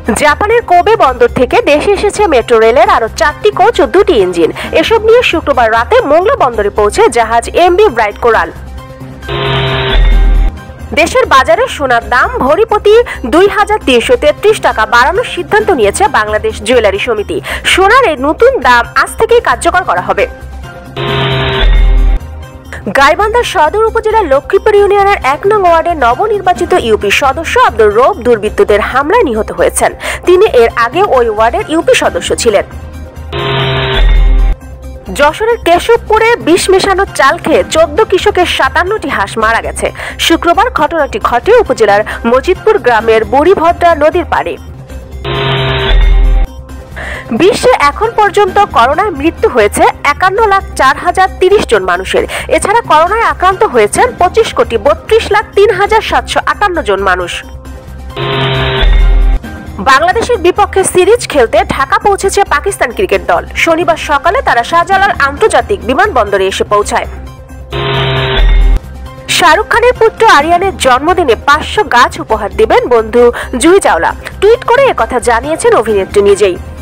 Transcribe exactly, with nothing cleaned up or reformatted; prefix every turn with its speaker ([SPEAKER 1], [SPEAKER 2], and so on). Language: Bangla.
[SPEAKER 1] জাপানের কোবে বন্দর থেকে দেশে এসেছে মেট্রো রেলের আরো চারটি কোচ ও দুটি ইঞ্জিন। এসব নিয়ে শুক্রবার রাতে মোংলা বন্দরে পৌঁছে জাহাজ এমভি ব্রাইট কোরাল। দেশের বাজারে সোনার দাম ভরি প্রতি দুই হাজার তিনশো তেত্রিশ টাকা বাড়ানোর সিদ্ধান্ত নিয়েছে বাংলাদেশ জুয়েলারি সমিতি। সোনার এই নতুন দাম আজ থেকেই কার্যকর করা হবে। গাইবান্ধা সদর উপজেলার লক্ষ্মীপুর ইউনিয়নের এক নং ওয়ার্ডের নবনির্বাচিত ইউপি সদস্য আব্দুর রব দুর্বৃত্তদের হামলায় নিহত হয়েছেন। তিনি এর আগে ওই ওয়ার্ডের ইউপি সদস্য ছিলেন। যশোরের কেশবপুরে বিষ মেশানো চাল খেয়ে চোদ্দ কৃষকের সাতান্নটি হাঁস মারা গেছে। শুক্রবার ঘটনাটি ঘটে উপজেলার মজিদপুর গ্রামের বুড়িভদ্রা নদীর পাড়ে। বিশ্বে এখন পর্যন্ত করোনায় মৃত্যু হয়েছে একান্ন লাখ চার হাজার তিরিশ জন মানুষের। এছাড়া করোনায় আক্রান্ত হয়েছেন পঁচিশ কোটি বত্রিশ লাখ তিন হাজার সাতশো আটান্ন জন মানুষ। বাংলাদেশের বিপক্ষে সিরিজ খেলতে ঢাকা পৌঁছেছে পাকিস্তান ক্রিকেট দল। শনিবার সকালে তারা শাহজালাল আন্তর্জাতিক বিমানবন্দরে এসে পৌঁছায়। শাহরুখ খানের পুত্র আরিয়ানের জন্মদিনে পাঁচশো গাছ উপহার দিবেন বন্ধু জুহি চাওলা। টুইট করে একথা জানিয়েছেন অভিনেত্রী নিজেই।